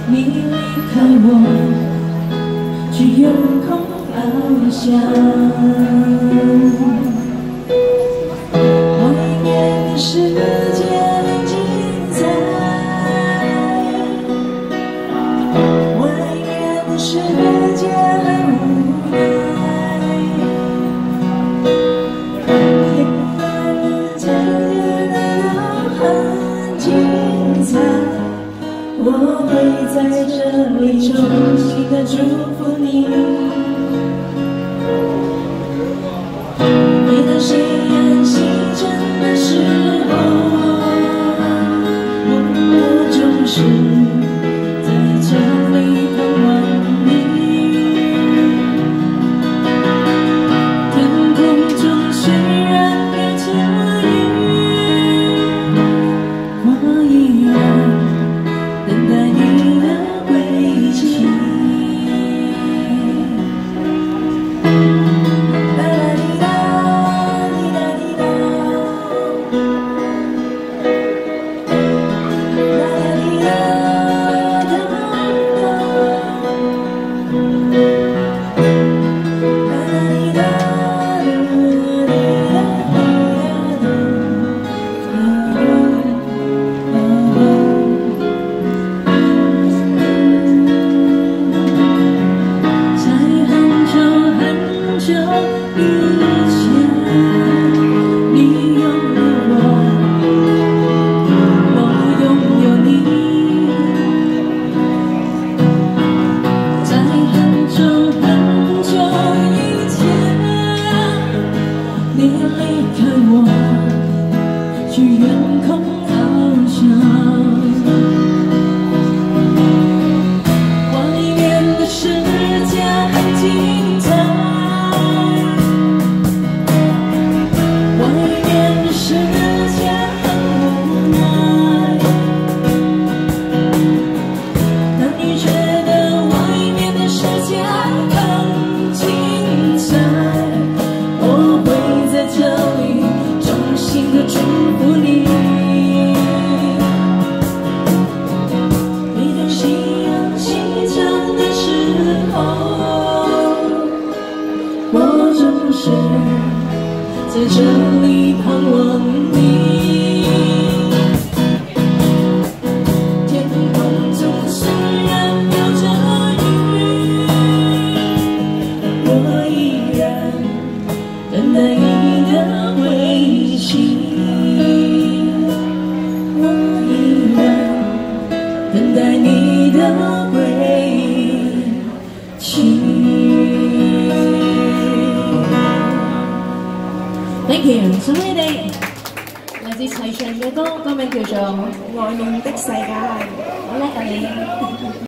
你离开我，去远空翱翔。外面的世界很精彩，外面的世界很无奈。黑暗的世界很精彩。 我会在这里衷心的祝福你。每当夕阳西沉的时候，我总是在这里盼望你。天空中虽然飘着雨，我依然 等待你的归期。啦啦滴答，滴答滴答，啦啦滴答，哒哒哒，啦啦滴答，就以前，你拥有我，我拥有你。在很久很久以前，你离开我，去远空翱翔。外面的世界很精彩。 世界很无奈，当你觉得外面的世界很精彩，我会在这里衷心的祝福你。每当夕阳西沉的时候，我总是 在这里盼望你。天空中虽然飘着雨，我依然等待你的归期。我依然等待你的归期。 Thank you， 送俾你哋嚟自齊唱嘅歌，歌名叫做《愛夢的世界》，好叻啊你！